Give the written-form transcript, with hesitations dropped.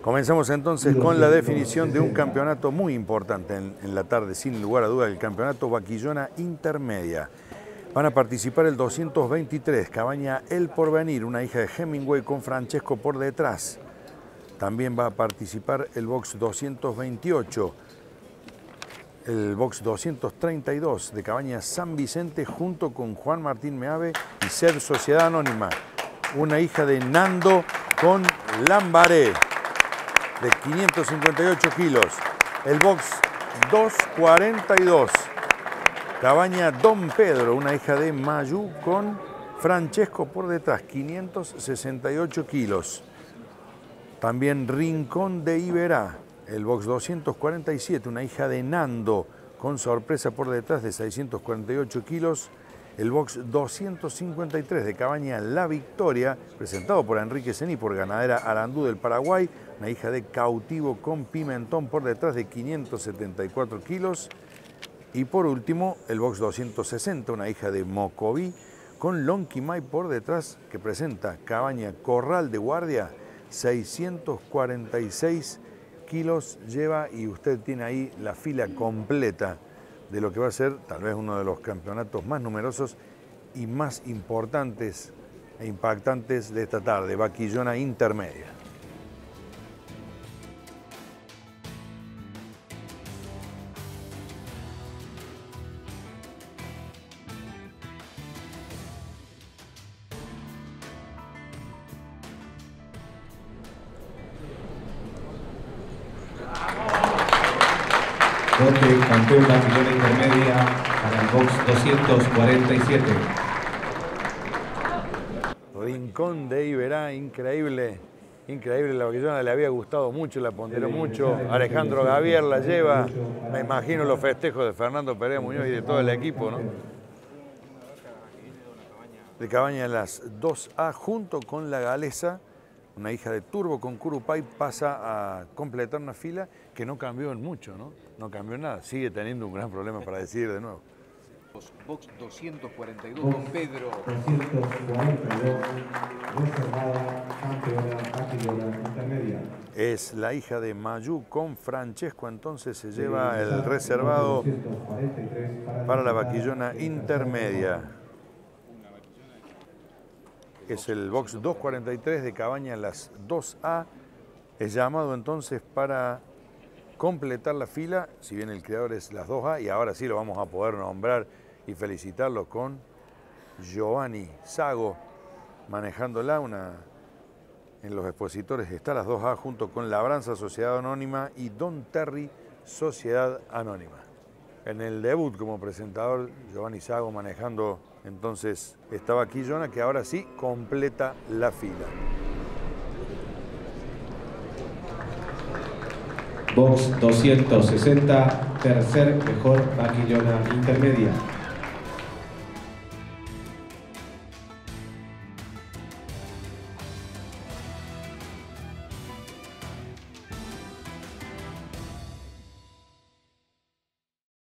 Comenzamos entonces con la definición de un campeonato muy importante en la tarde, sin lugar a duda, el campeonato Vaquillona Intermedia. Van a participar el 223, Cabaña El Porvenir, una hija de Hemingway con Francesco por detrás. También va a participar el box 228, el box 232 de Cabaña San Vicente junto con Juan Martín Meave y Ser Sociedad Anónima. Una hija de Nando con Lambaré, de 558 kilos. El box 242, Cabaña Don Pedro, una hija de Mayú con Francesco por detrás, 568 kilos. También Rincón de Iberá, el box 247, una hija de Nando con Sorpresa por detrás de 648 kilos. El box 253 de Cabaña La Victoria, presentado por Enrique Sení por Ganadera Arandú del Paraguay, una hija de Cautivo con Pimentón por detrás de 574 kilos. Y por último, el box 260, una hija de Mocoví con Lonquimay por detrás, que presenta Cabaña Corral de Guardia, 646 kilos lleva, y usted tiene ahí la fila completa de lo que va a ser tal vez uno de los campeonatos más numerosos y más importantes e impactantes de esta tarde, Vaquillona Intermedia. Bote campeón Vaquillona Intermedia para el box 247. Rincón de Iberá, increíble, increíble. La Vaquillona le había gustado mucho, la ponderó mucho. Alejandro Gavier la lleva. Me imagino los festejos de Fernando Perea Muñoz y de todo el equipo, ¿no? De Cabaña las 2A junto con la galesa, una hija de Turbo con Curupay, pasa a completar una fila que no cambió en mucho, ¿no? No cambió nada, sigue teniendo un gran problema para decidir de nuevo. Box 242 con Pedro. 242, reservada campeona Vaquillona Intermedia. Es la hija de Mayú con Francesco, entonces se lleva el reservado para la Vaquillona Intermedia. Es el box 243 de Cabaña las 2A. Es llamado entonces para completar la fila, si bien el creador es las 2A, y ahora sí lo vamos a poder nombrar y felicitarlo con Giovanni Sago manejándola. En los expositores está las 2A junto con Labranza Sociedad Anónima y Don Terry Sociedad Anónima. En el debut como presentador, Giovanni Sago manejando entonces esta Vaquillona que ahora sí completa la fila. Box 260, tercer mejor Vaquillona Intermedia.